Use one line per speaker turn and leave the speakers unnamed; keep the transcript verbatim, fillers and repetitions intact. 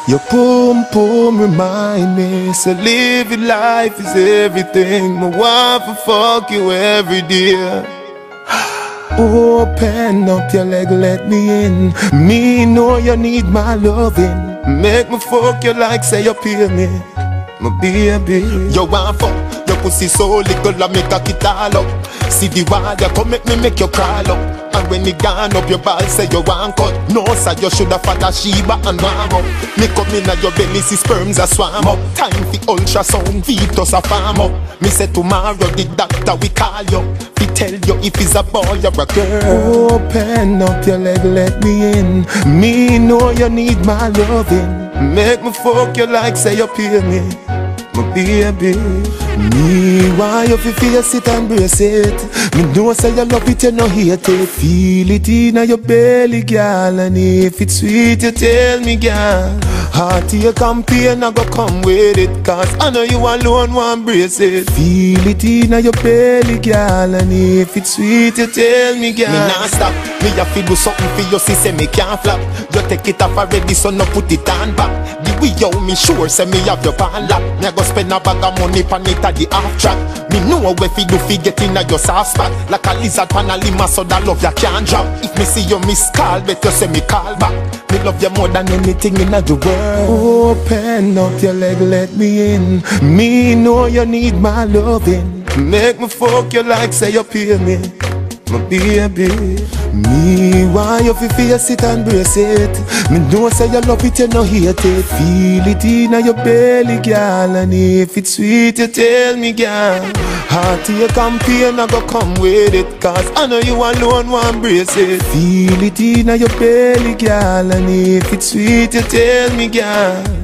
Your boom boom remind me, so live your life is everything. My wife will fuck you every day. Open up your leg, let me in. Me know you need my loving. Make me fuck you like say you pay me, my baby. You want fuck, your pussy so little I make a kit all up. See the water come make me make you crawl up. And when you gone up your ball say you want cut. No sir, you shoulda fat a Sheba and warm up. Me come in at your belly, see sperms a swam up. Time for ultrasound, fetus a farm up. Me say tomorrow the doctor we call you. We tell you if it's a boy or a girl. Open up your leg, let me in. Me know you need my loving. Make me fuck you like say you pay me, my baby. Me why you fi face it and brace it. Me know say you love it, you no hate it. Feel it in your belly, girl. And if it's sweet, you tell me, girl. Heart to your campaign, I go come with it. Cause I know you alone want brace it. Feel it in your belly, girl. And if it's sweet, you tell me, girl. Me nah stop, me have to do something for you, see say me can't flap. You take it off already, so no put it on back. The way you me sure say me have your pan lap. Me I go spend a bag of money pan it at the half track. Me know where fi do fi get in at your soft spot. Like a lizard pan a lima, so that love you can't drop. If me see you miss call, bet you say me call back. Me love you more than anything in the world. Open up your leg, let me in. Me know you need my loving. Make me fuck you like say you pay me, my baby. Me why you fi face it and brace it. Me know say you love it, you no hate it. Feel it in your belly, girl. And if it's sweet, you tell me, girl. Heart to your campaign, I go come with it. Cause I know you alone want brace it. Feel it in your belly, girl. And if it's sweet, you tell me, girl.